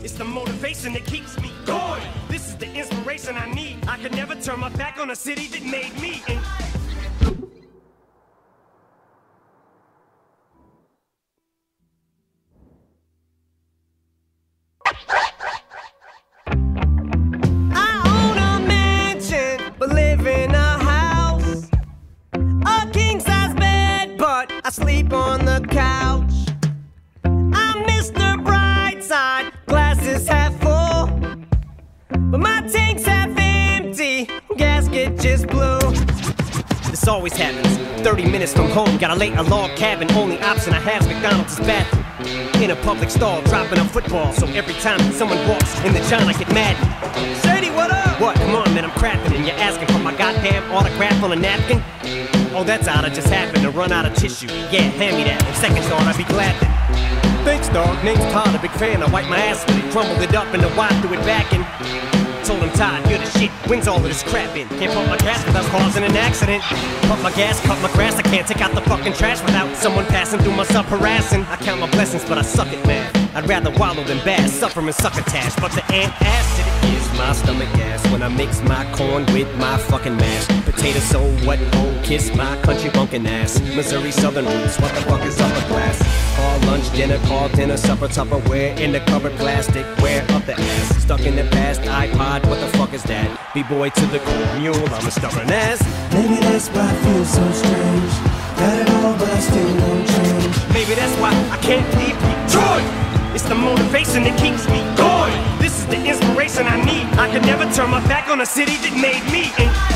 It's the motivation that keeps me going. This is the inspiration I need. I could never turn my back on a city that made me. I own a mansion, but live in a house. A king-size bed, but I sleep on the couch. I'm Mr. Brightside, glasses half full, but my tank's half empty, gasket just blew. This always happens, 30 minutes from home, got a late a log cabin, only option I have's McDonald's bathroom. In a public stall, dropping a football, so every time someone walks in the John I get mad. Shady, what up? What? Come on man, I'm crapping and you're asking for my goddamn autograph on a napkin? Oh, that's odd, I just happened to run out of tissue. Yeah, hand me that, on second thought I'd be glad that. Thanks dog, name's Todd, a big fan, I wiped my ass with it, crumbled it up and the wife threw it back and told him Todd, you're the shit, when's all of this crap in? Can't pump my gas without causing an accident. Pump my gas, cut my grass, I can't take out the fucking trash without someone passing through my sub harassing. I count my blessings but I suck at math. I'd rather wallow than bass, suffer and succotash, but the antacid is my stomach gas when I mix my corn with my fucking mash. Potato so what, oh, kiss my country bunkin' ass. Missouri Southern roots, what the fuck is upper class? Call lunch, call dinner, supper, Tupperware, in the cupboard plastic, wear up the ass. Stuck in the past, iPod, what the fuck is that? B-boy to the cool mule, I'm a stubborn ass. Maybe that's why I feel so strange. Got it all, but I still won't change. Maybe that's why I can't leave Detroit. It's the motivation that keeps me going. This is the inspiration I need. I could never turn my back on a city that made me.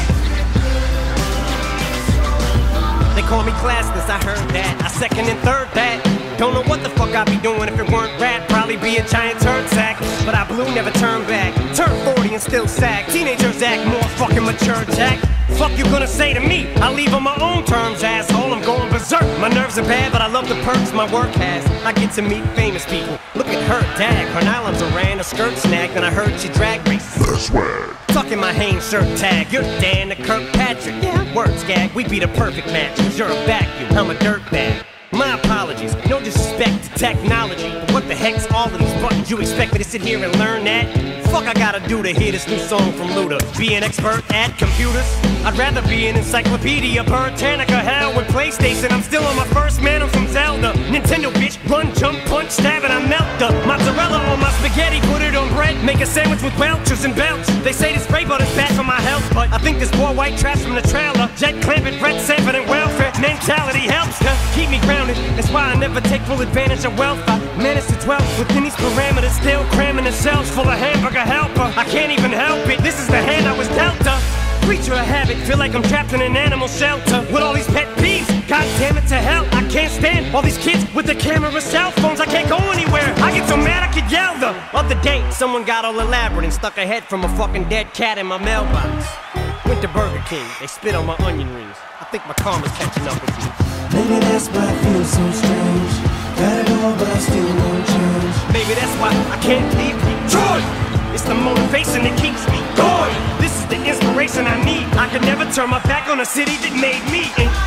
They call me classless, I heard that. I second and third that. Don't know what the fuck I'd be doing if it weren't rap. Probably be a giant turd sack. But I blew, never turned back. Turned 40 and still sag. Teenagers act more fucking mature, Jack. Fuck you gonna say to me? I leave on my own terms, asshole. I'm going berserk. My nerves are bad, but I love the perks my work has. I get to meet famous people. Look at her, dag. Her nylons are ran, a skirt snagged, and I heard she drag races. That's swag. Tucking my Hanes shirt tag. You're Dan the Kirkpatrick. Yeah, words gag. We'd be the perfect match. Cause you're a vacuum, I'm a dirtbag. My apologies, no disrespect to technology, but what the heck's all of these buttons? You expect me to sit here and learn that? Fuck I gotta do to hear this new song from Luda? Be an expert at computers? I'd rather be an encyclopedia, Britannica, hell with PlayStation. I'm still on my first man, I'm from Zelda. Nintendo bitch, run, jump, punch, stab, and I melt the mozzarella on my spaghetti, put it on bread, make a sandwich with Welchers and belts. They say this spray butter's bad for my health, but I think this poor white trash from the trailer, Jet Clampett, Brett Sanford, and welfare mentality helps to keep me grounded. That's why I never take full advantage of wealth. I manage to dwell within these parameters, still cramming the shelves full of hamburger helper. I can't even help it, this is the hand I was dealt. Creature of habit, feel like I'm trapped in an animal shelter with all these pet peeves. God damn it to hell, I can't stand all these kids with the camera cell phones. I can't go anywhere, I get so mad I could yell. The other day, someone got all elaborate and stuck a head from a fucking dead cat in my mailbox. Went to Burger King, they spit on my onion rings. I think my karma's catching up with me. Maybe that's why I feel so strange. Got it all, but I still won't change. Maybe that's why I can't leave Detroit. It's the motivation that keeps me going. This is the inspiration I need. I could never turn my back on a city that made me.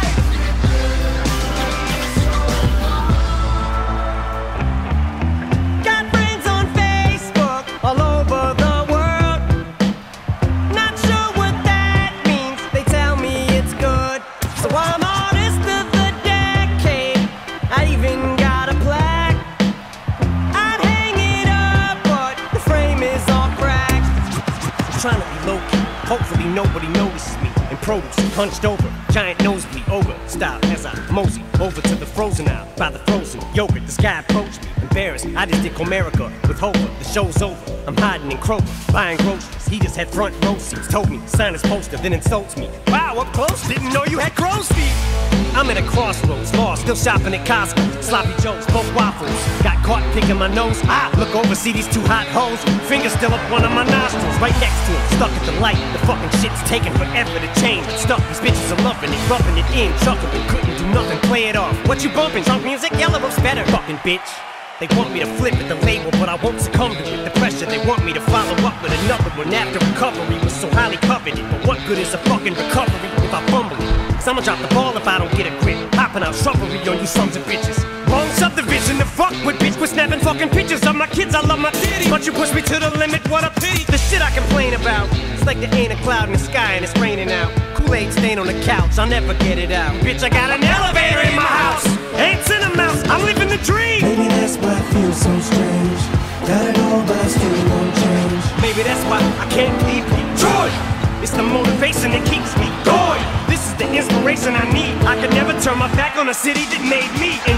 Got friends on Facebook all over the world. Not sure what that means. They tell me it's good. So I'm artist of the decade. I even got a plaque. I'd hang it up, but the frame is all cracked. I'm trying to be low-key. Hopefully nobody notices me. In produce, hunched over, giant nosebleed over. Stop as I mosey over to the frozen aisle. By the frozen yogurt, this guy approached me. Embarrassed, I just did Comerica with Hova. The show's over, I'm hiding in Kroger, buying groceries. He just had front row seats. Told me, sign his poster, then insults me. Wow, up close, didn't know you had crow's feet. I'm at a crossroads, lost, still shopping at Costco. Sloppy Joes, both waffles. Got caught picking my nose. I look over, see these two hot hoes. Fingers still up one of my nostrils, right next to him. Stuck at the light, the fucking shit's taking forever to change. Stuck, these bitches are loving it, rubbing it in, chuckling. Couldn't do nothing, play it off. What you bumping? Drunk music? Yellow rope's better, fucking bitch. They want me to flip at the label, but I won't succumb to it. The pressure, they want me to follow up with another one after recovery was so highly coveted. But what good is a fucking recovery if I fumble it? Cause I'ma drop the ball if I don't get a grip. Hopping out shrubbery on you sons of bitches. Wrong subdivision to fuck with, bitch. We're snapping fucking pictures of my kids. I love my titties, but you push me to the limit. What a pity. The shit I complain about. It's like there ain't a cloud in the sky and it's raining out. Kool-Aid stain on the couch, I'll never get it out. Bitch, I got an elevator in my house. Ants in a mouse, I'm living the dream. Maybe that's why I feel so strange. Got it all, but I still won't change. Maybe that's why I can't leave Detroit. It's the motivation that keeps me going. This is the inspiration I need. I could never turn my back on a city that made me. And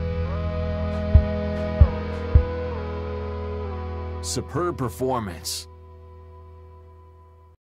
superb performance.